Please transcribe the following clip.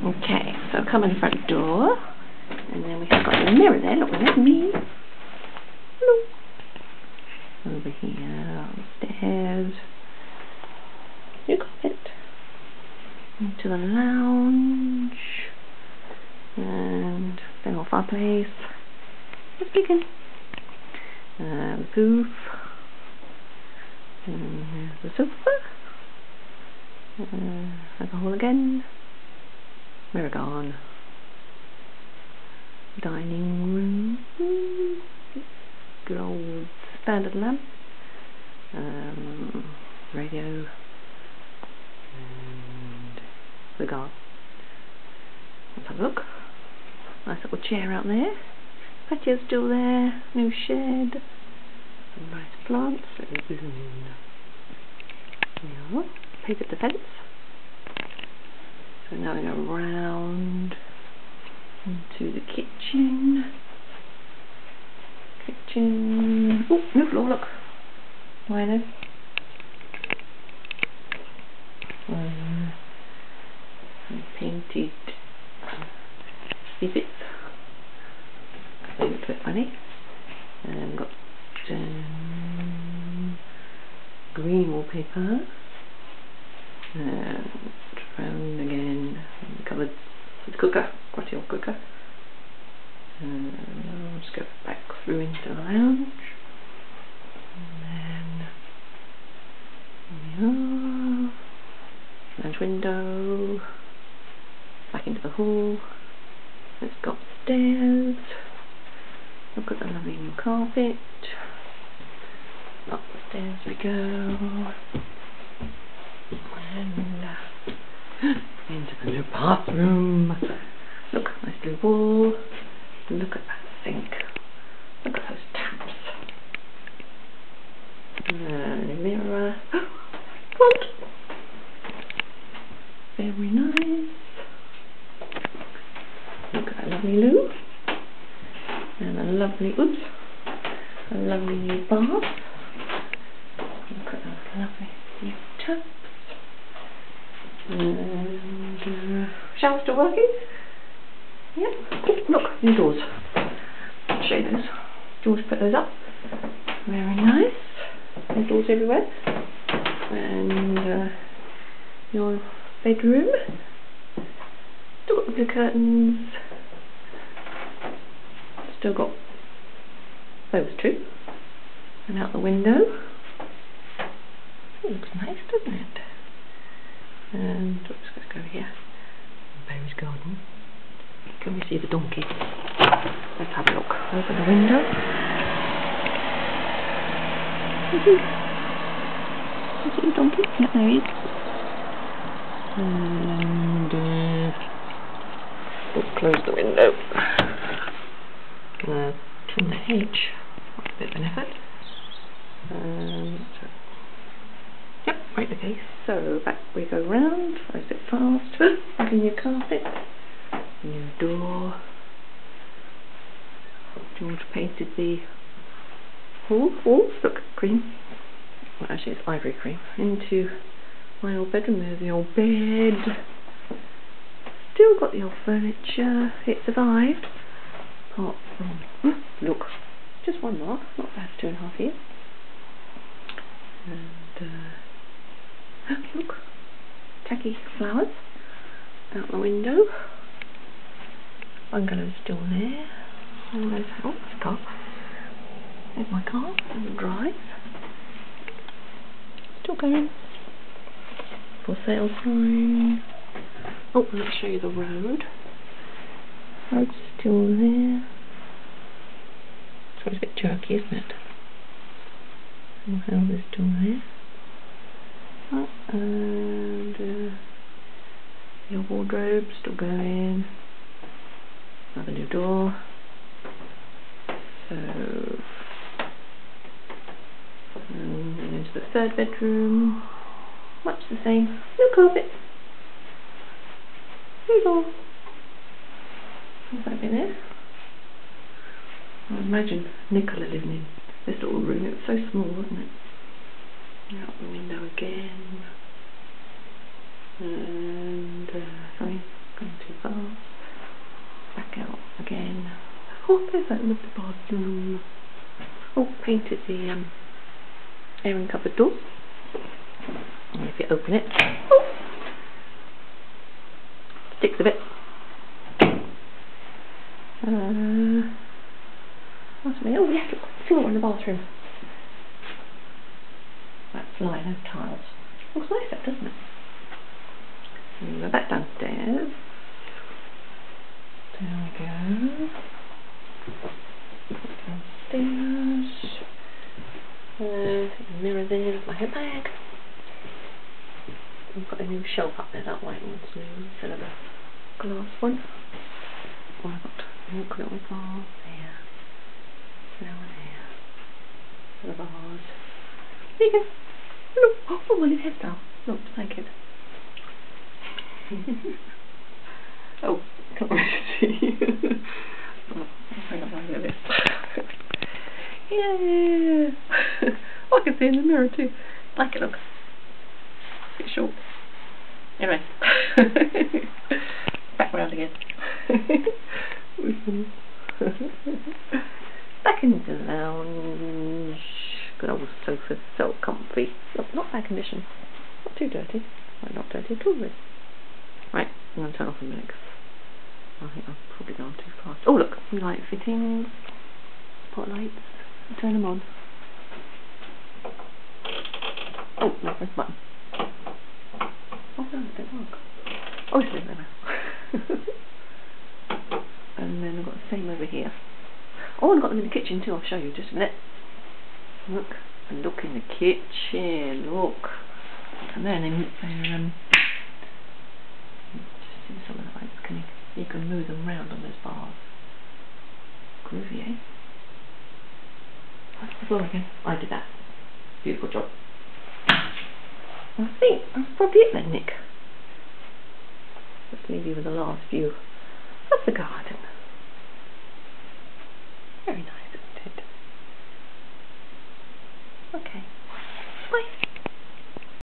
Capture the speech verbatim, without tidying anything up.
Okay, so come in the front door, and then we have got the mirror there. Look, there's me. Hello. Over here, upstairs. New carpet. Into the lounge. And then our fireplace. Just peeking. Uh, the poof. And there's the sofa. Uh, alcohol again. Mirror gone. Dining room. Good old standard lamp. Um, radio. And the garden. Let's have a look. Nice little chair out there. Patio's still there. New shed. Some nice plants. There we are. Papered the fence. So now we go round into the kitchen. Kitchen. Oh, new floor, look. Minor. Um, some painted snippets. They look a bit funny. And we've got um, green wallpaper. And round again, covered with the cooker, quite old cooker. And I'll just go back through into the lounge. And then here we are. Lounge window. Back into the hall. Let's go upstairs. Look at the lovely new carpet. Up the stairs we go. And uh, into the new bathroom. Look, nice blue wall. Look at that sink. Look at those taps. And a mirror. Front. Very nice. Look at that lovely loo. And a lovely, oops, a lovely new bath. Look at those lovely new taps. And uh, shower still working? Yep. Oh, look, new doors. I'll show you those. George put those up. Very nice. New doors everywhere. And uh, your bedroom. Still got the blue curtains. Still got those two. And out the window. It looks nice, doesn't it? And oops, let's go here. Barry's garden. Can we see the donkey? Let's have a look. Open the window. Is he? Is he a donkey? Yeah, there he is. And uh, we'll close the window. Uh, trim the hedge. That's a bit of an effort. Um, so Yep, right the case. So back we go round, a bit fast. Back in your carpet. New door. George painted the hall, walls, look, cream. Well, actually it's ivory cream. Into my old bedroom, there's the old bed. Still got the old furniture. It survived. Apart from, look, just one mark, not bad, two and a half years. And uh, look, tacky flowers out the window. Bungalow's still there. All those, oh, there's a car. There's my car on the drive. Still going. For sale sign. Oh, let's show you the road. Road's still there. So it's a bit jerky, isn't it? The house is still there. Oh, and uh, your wardrobe still going. Another new door. So, and then into the third bedroom. Much the same. New carpet. New door. Has that been it? I imagine Nicola living in this little room. It was so small, wasn't it? Out the window again. And uh, sorry, going too far. that lovely bathroom. Oh, painted the um, airing cupboard door. And if you open it, oh, sticks a bit. Uh, what's me? Oh yes, look, floor in the bathroom. That's lino tiles. Looks nice, that doesn't it? And go back downstairs. There we go. Downstairs. Uh, mirror there, there's my handbag. I've got a new shelf up there, that white one's new instead of a glass one. Oh, I've got a little vase there. Flower there. The vase. There you go. Look, oh, my new hairstyle. Look, thank you. Oh, can't really see. Oh, hang on, I'll this. Yeah. Oh, I can see in the mirror too. Like it, look. A bit short. Anyway. Back round again. Back in the lounge. Good old sofa, so comfy. Look, not bad condition. Not too dirty. Well, not dirty at all, really. Right, I'm going to turn off the minute because I think I've probably gone too fast. Oh look, light fittings, pot lights, I'll turn them on. Oh, no, press the button. Oh no, it don't work. Oh, it's there now. And then I've got the same over here. Oh, I've got them in the kitchen too, I'll show you just a minute. Look, and look in the kitchen, look. And then in there, um, just see some of the lights, can you, you can move them round on those bars. Groovy, eh? That's the floor again. I did that. Beautiful job. I think that's probably it then, Nick. Let's leave you with the last view of the garden.